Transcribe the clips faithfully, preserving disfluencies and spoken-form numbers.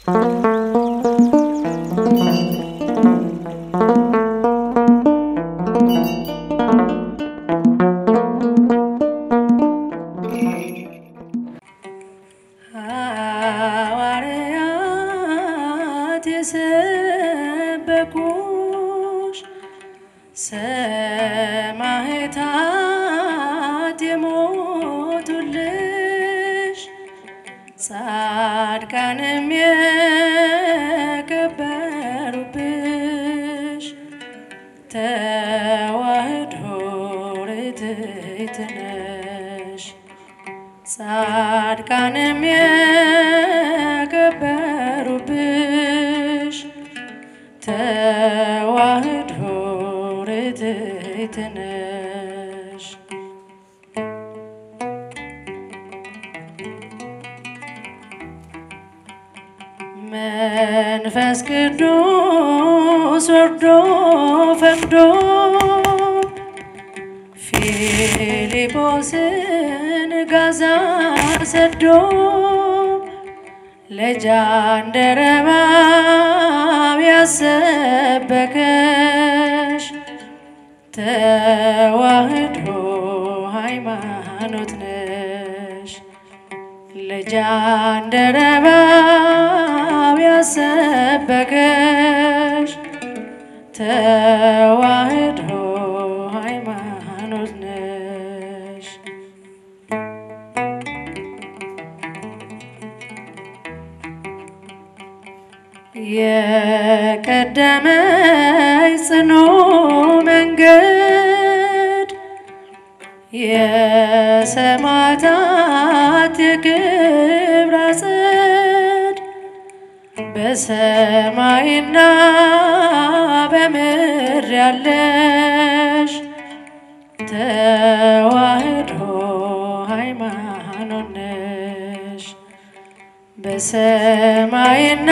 የሰበኩሽ ሰማዕታት የሞቱልሽ ጻድቃንም የከበሩብሽ ተዋሕዶ ርትዕት ነሽ ጻድቃንም የከበሩብሽ ተዋሕዶ ርትዕት ነሽ መንፈስ ቅዱስ ወርዶ ፈቅዶ ፊልጶስን ጋዛ ሰዶ ለጃንደረባው ያሰበከሽ ተዋሕዶ ሃይማኖት ነሽ ለጃንደረባው ያሰበከሽ ተዋሕዶ ሃይማኖት ነሽ የቀደመች ጽኑ መንገድ የሰማዕታት የክብር አጸድ በሰማይና በምድር ያለሽ ተዋሕዶ ሃይማኖት ነሽ በሰማይና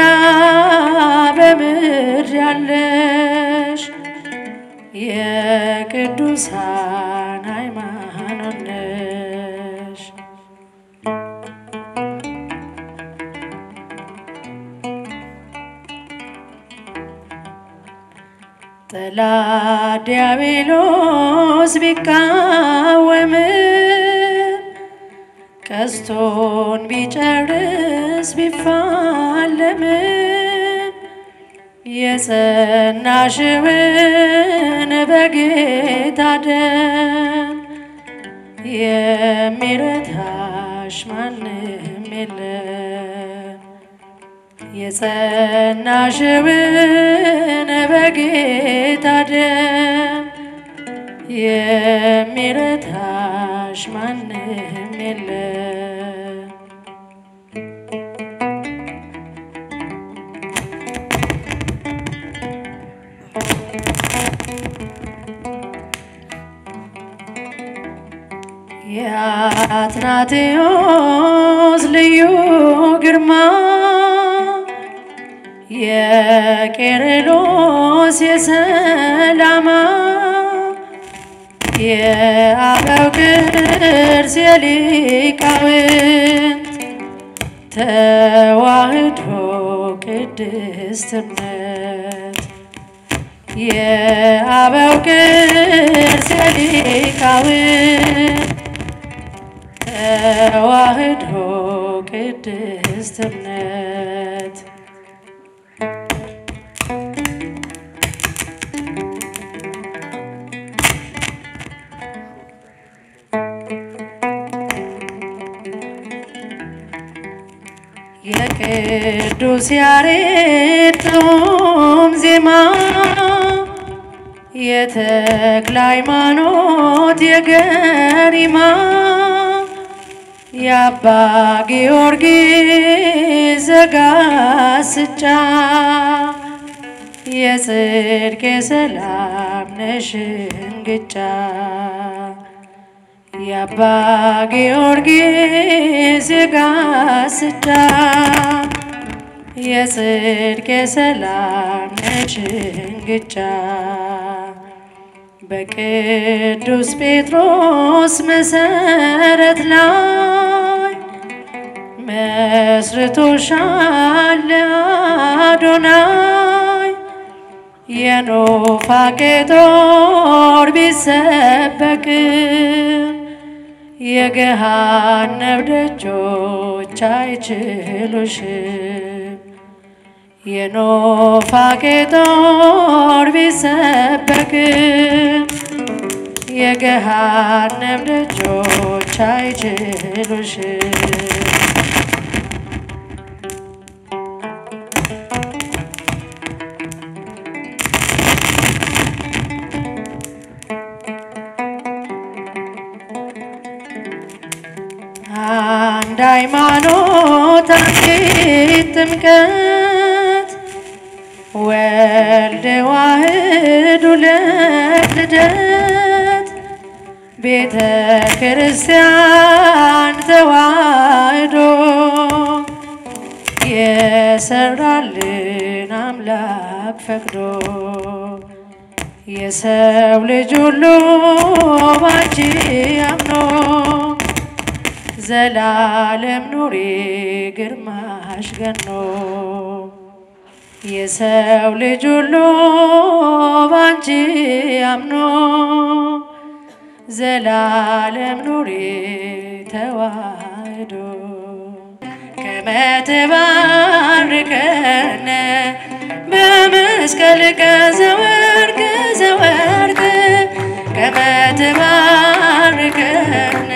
በምድር ያለሽ የቅዱሳን ሃይማኖት ነሽ ጠላት ዲያብሎስ ቢቃወምም ቀስቱን ቢጨርስ ቢፋለምም የጸናሽውን በጌታ ደም የሚረታሽ ማንም የለም የጸናሽውን በጌታ ደም የሚረታሽ ማንም የለም የአትናቴዎስ ልዩ ግርማ የቄርሎስ የሰላማ የአበው ቅርስ የሊቃውንት ተዋሕዶ ቅድስትነት የአበው ቅርስ የሊቃውንት ተዋሕዶ ቅድስትነት የቅዱስ ያሬድ ጾም ዜማ የተክለ ሃይማኖት የገሪማ የአባ ጊዮርጊስ ዘጋስጫ የጽድቅ የሰላም ነሽ እንግጫ የአባ ጊዮርጊስ ዘጋስጫ የጽድቅ የሰላም ነሽ እንግጫ በቅዱስ ጴጥሮስ መሰረት ላይ መስርቶሻል አዶናይ የኑፋቄ ጦር ቢሰበቅ የገሃነም ደጆች አይችሉሽም የኑፋቄ ጦር ቢሰበቅ የገሃነም ደጆች አይችሉሽም አንድ ሃይማኖት አንዲት ጥምቀት ወልድ ዋህድ ሁለት ልደት ቤተ ክርስቲያን ተዋህዶ የሰራልን አምላክ ፈቅዶ የሰው ልጅ ሁሉ ባንቺ አምኖ ዘላለም ኑሪ ግርማሽ ገኖ የሰው ልጅ ሁሉ ባንቺ አምኖ ዘላለም ኑሪ ተዋህዶ ከመ ትባርከነ በመስቀልከ ዘወርቅ ዘወርቅ ከመ ትባርከነ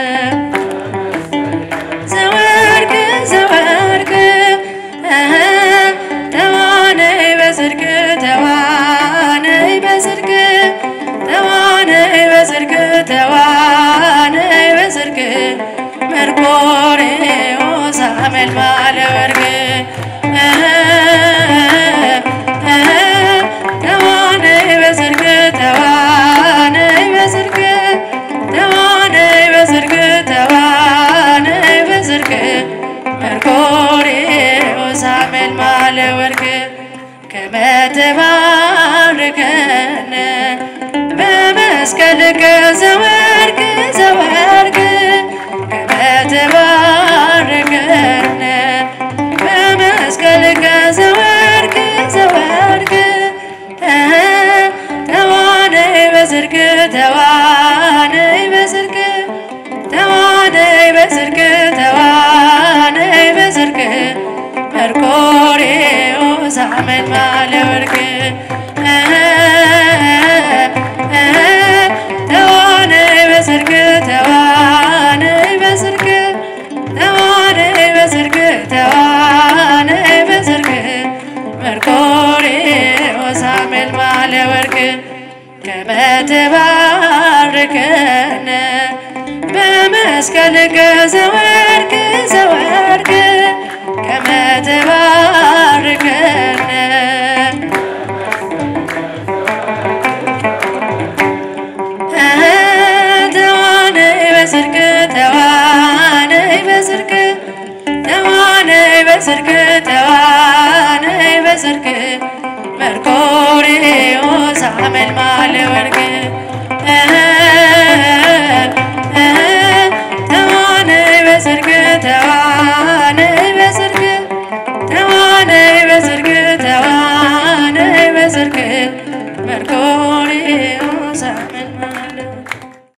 ተዋነይ በጽድቅ ተዋነይ በጽድቅ መርቆሬዎስ አመልማለ ወርቅ ተዋነይ በጽድቅ ተዋነይ በጽድቅ ተዋነይ በጽድቅ ተዋነይ በጽድቅ መርቆሬዎስ አመልማለ ወርቅ ከመ ትባርከነ በመስቀልከ ዘወርቅ ዘወርቅ ከመ ትባርከነ በመስቀልከ ዘወርቅ ዘወርቅ ተዋነይ በጽድቅ ተዋነይ በጽድቅ ተዋነይ በጽድቅ ተዋነይ በጽድቅ መርቆሬዎስ አመልማለ ወርቅ ተዋነይ በጽድቅ ተዋነይ በጽድቅ ተዋነይ በጽድቅ ተዋነይ በጽድቅ መርቆሬዎስ አመልማለ ወርቅ ከመ ትባርከነ በመስቀልከ ዘወርቅ ዘወርቅ ከመ ትባርከነ ተዋነይ በጽድቅ ተዋነይ በጽድቅ ተዋነይ በጽድቅ ተዋነይ በጽድቅ መርቆሬዎስ አመልማለ ወርቅ ተዋነይ በጽድቅ ተዋ